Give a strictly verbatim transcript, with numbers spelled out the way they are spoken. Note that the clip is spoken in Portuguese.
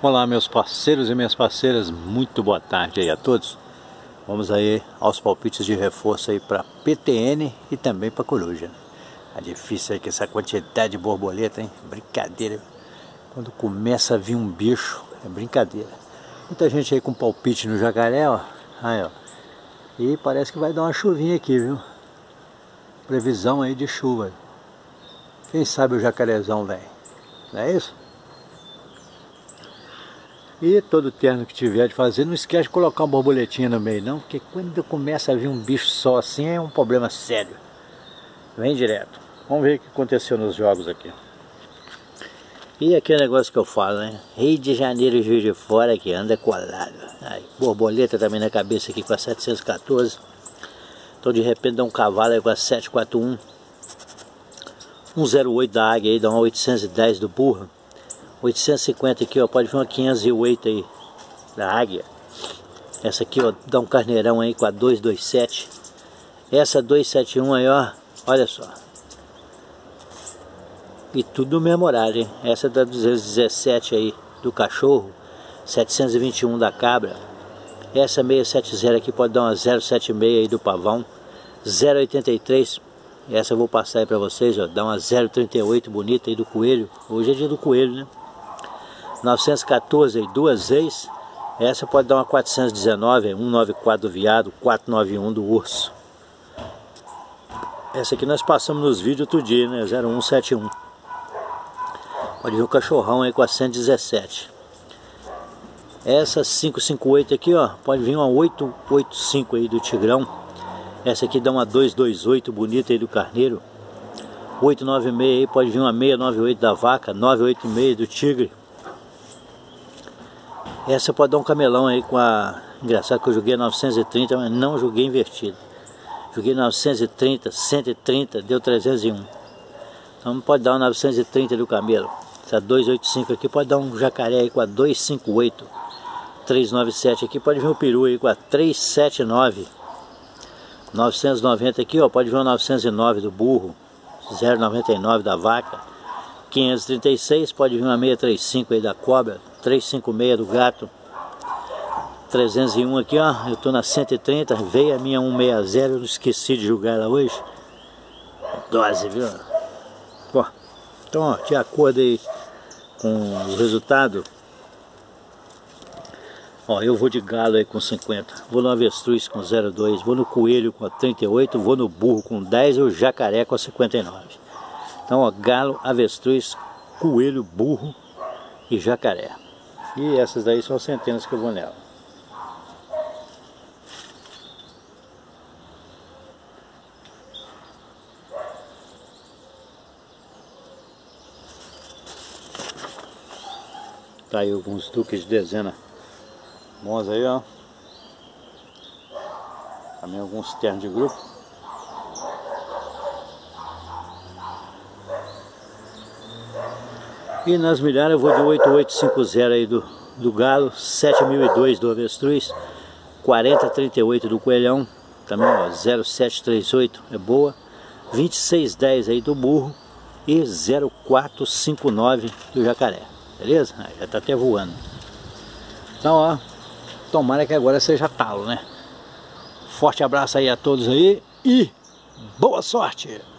Olá, meus parceiros e minhas parceiras, muito boa tarde aí a todos. Vamos aí aos palpites de reforço aí para P T N e também para Coruja. É difícil aí com essa quantidade de borboleta, hein? Brincadeira. Quando começa a vir um bicho, é brincadeira. Muita gente aí com palpite no jacaré, ó. Aí, ó. E parece que vai dar uma chuvinha aqui, viu? Previsão aí de chuva. Quem sabe o jacarezão vem. Não é isso? E todo terno que tiver de fazer, não esquece de colocar uma borboletinha no meio não, porque quando começa a vir um bicho só assim é um problema sério. Vem direto. Vamos ver o que aconteceu nos jogos aqui. E aquele negócio que eu falo, né? Rio de Janeiro e Juiz de Fora que anda colado. Aí, borboleta também na cabeça aqui com a setecentos e quatorze. Então de repente dá um cavalo aí com a setecentos e quarenta e um. um zero oito da águia aí, dá uma oitocentos e dez do burro. oitocentos e cinquenta aqui, ó, pode vir uma quinhentos e oito aí da águia. Essa aqui, ó, dá um carneirão aí com a duzentos e vinte e sete. Essa duzentos e setenta e um aí, ó, olha só. E tudo memorável, hein? Essa da duzentos e dezessete aí do cachorro, setecentos e vinte e um da cabra. Essa seiscentos e setenta aqui pode dar uma zero setenta e seis aí do pavão. zero oitenta e três. Essa eu vou passar aí pra vocês, ó, dá uma zero trinta e oito bonita aí do coelho. Hoje é dia do coelho, né? novecentos e quatorze aí, duas vezes. Essa pode dar uma quatrocentos e dezenove, cento e noventa e quatro do viado, quatrocentos e noventa e um do urso. Essa aqui nós passamos nos vídeos outro dia, né? zero um sete um. Pode vir um cachorrão aí com a cento e dezessete. Essa quinhentos e cinquenta e oito aqui, ó, pode vir uma oitocentos e oitenta e cinco aí do tigrão. Essa aqui dá uma duzentos e vinte e oito bonita aí do carneiro. oitocentos e noventa e seis aí, pode vir uma seiscentos e noventa e oito da vaca, novecentos e oitenta e seis do tigre. Essa pode dar um camelão aí com a... Engraçado que eu joguei a novecentos e trinta, mas não joguei invertido. Joguei novecentos e trinta, cento e trinta, deu trezentos e um. Então pode dar um novecentos e trinta do camelo. Essa duzentos e oitenta e cinco aqui pode dar um jacaré aí com a duzentos e cinquenta e oito. trezentos e noventa e sete aqui pode vir um peru aí com a trezentos e setenta e nove. novecentos e noventa aqui, ó, pode vir um novecentos e nove do burro. zero noventa e nove da vaca. quinhentos e trinta e seis pode vir uma seiscentos e trinta e cinco aí da cobra. trezentos e cinquenta e seis do gato. trezentos e um aqui, ó, eu tô na cento e trinta, veio a minha cento e sessenta, eu não esqueci de jogar ela hoje. Dose, viu? Ó, então, ó, de acordo aí com o resultado, ó, eu vou de galo aí com cinquenta, vou no avestruz com zero vírgula dois, vou no coelho com a trinta e oito, vou no burro com dez e o jacaré com a cinquenta e nove. Então, ó, galo, avestruz, coelho, burro e jacaré. E essas daí são centenas que eu vou nela. Tá aí alguns duques de dezena bons aí, ó. Também alguns ternos de grupo. E nas milhares eu vou de oito oito cinco zero aí do, do galo, sete mil e dois do avestruz, quarenta trinta e oito do coelhão, também ó, zero sete três oito é boa, vinte e seis dez aí do burro e zero quatro cinco nove do jacaré, beleza? Ah, já tá até voando. Então ó, tomara que agora seja talo, né? Forte abraço aí a todos aí e boa sorte!